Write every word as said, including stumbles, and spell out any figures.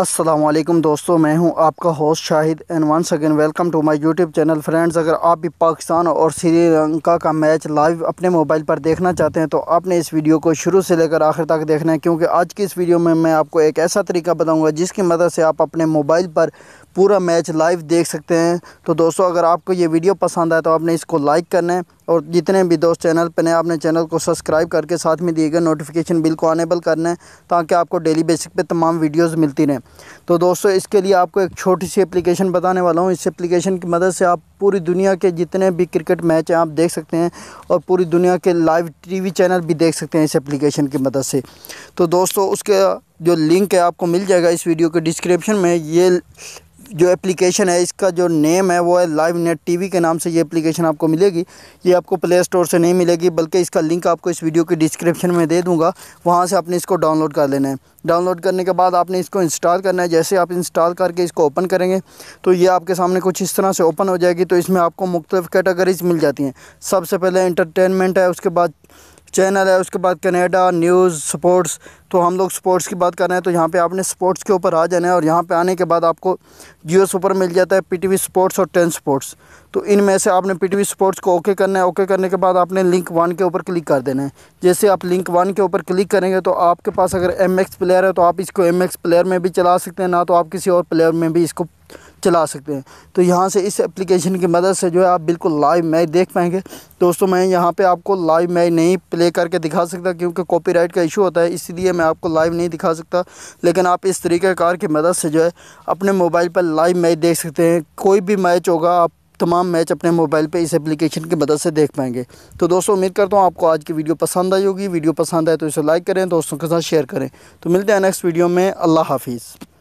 अस्सलामुअलैकुम दोस्तों, मैं हूं आपका host Shahid and once again welcome to my YouTube channel. Friends, अगर आप भी पाकिस्तान और श्रीलंका का मैच लाइव अपने मोबाइल पर देखना चाहते हैं तो आपने इस वीडियो को शुरू से लेकर आखिर तक देखना है, क्योंकि आज की इस वीडियो में मैं आपको एक ऐसा तरीका बताऊंगा जिसकी मदद से आप अपने मोबाइल पर पूरा मैच लाइव देख सकते हैं। तो दोस्तों, अगर आपको ये वीडियो पसंद आए तो आपने इसको लाइक करना है और जितने भी दोस्त चैनल पर नए आपने चैनल को सब्सक्राइब करके साथ में दिए गए नोटिफिकेशन बिल को अनेबल करना है ताकि आपको डेली बेसिक पे तमाम वीडियोस मिलती रहें। तो दोस्तों, इसके लिए आपको एक छोटी सी एप्लीकेशन बताने वाला हूँ। इस एप्लीकेशन की मदद से आप पूरी दुनिया के जितने भी क्रिकेट मैच हैं आप देख सकते हैं और पूरी दुनिया के लाइव टीवी चैनल भी देख सकते हैं इस एप्लीकेशन की मदद से। तो दोस्तों, उसके जो लिंक है आपको मिल जाएगा इस वीडियो के डिस्क्रिप्शन में। ये जो एप्लीकेशन है इसका जो नेम है वो है लाइव नेट टीवी के नाम से ये एप्लीकेशन आपको मिलेगी। ये आपको प्ले स्टोर से नहीं मिलेगी, बल्कि इसका लिंक आपको इस वीडियो के डिस्क्रिप्शन में दे दूंगा। वहाँ से आपने इसको डाउनलोड कर लेना है। डाउनलोड करने के बाद आपने इसको इंस्टॉल करना है। जैसे आप इंस्टॉल करके इसको ओपन करेंगे तो ये आपके सामने कुछ इस तरह से ओपन हो जाएगी। तो इसमें आपको मुख्तलिफ कैटेगरीज मिल जाती हैं। सबसे पहले एंटरटेनमेंट है, उसके बाद चैनल है, उसके बाद कनाडा, न्यूज़, स्पोर्ट्स। तो हम लोग स्पोर्ट्स की बात कर रहे हैं तो यहाँ पे आपने स्पोर्ट्स के ऊपर आ जाना है और यहाँ पे आने के बाद आपको जियो सुपर मिल जाता है, पीटीवी स्पोर्ट्स और टेन स्पोर्ट्स। तो इनमें से आपने पीटीवी स्पोर्ट्स को ओके करना है। ओके करने के बाद आपने लिंक वन के ऊपर क्लिक कर देना है। जैसे आप लिंक वन के ऊपर क्लिक करेंगे तो आपके पास अगर एम एक्स प्लेयर है तो आप इसको एम एक्स प्लेयर में भी चला सकते हैं, ना तो आप किसी और प्लेयर में भी इसको चला सकते हैं। तो यहाँ से इस एप्लीकेशन की मदद से जो है आप बिल्कुल लाइव मैच देख पाएंगे। दोस्तों, मैं यहाँ पे आपको लाइव मैच नहीं प्ले करके दिखा सकता क्योंकि कॉपीराइट का इशू होता है, इसलिए मैं आपको लाइव नहीं दिखा सकता। लेकिन आप इस तरीक़ेकार की मदद से जो है अपने मोबाइल पर लाइव मैच देख सकते हैं। कोई भी मैच होगा आप तमाम मैच अपने मोबाइल पे इस एप्लीकेशन की मदद से देख पाएंगे। तो दोस्तों, उम्मीद करता हूँ आपको आज की वीडियो पसंद आई होगी। वीडियो पसंद आए तो इसे लाइक करें, दोस्तों के साथ शेयर करें। तो मिलते हैं नेक्स्ट वीडियो में। अल्लाह हाफिज़।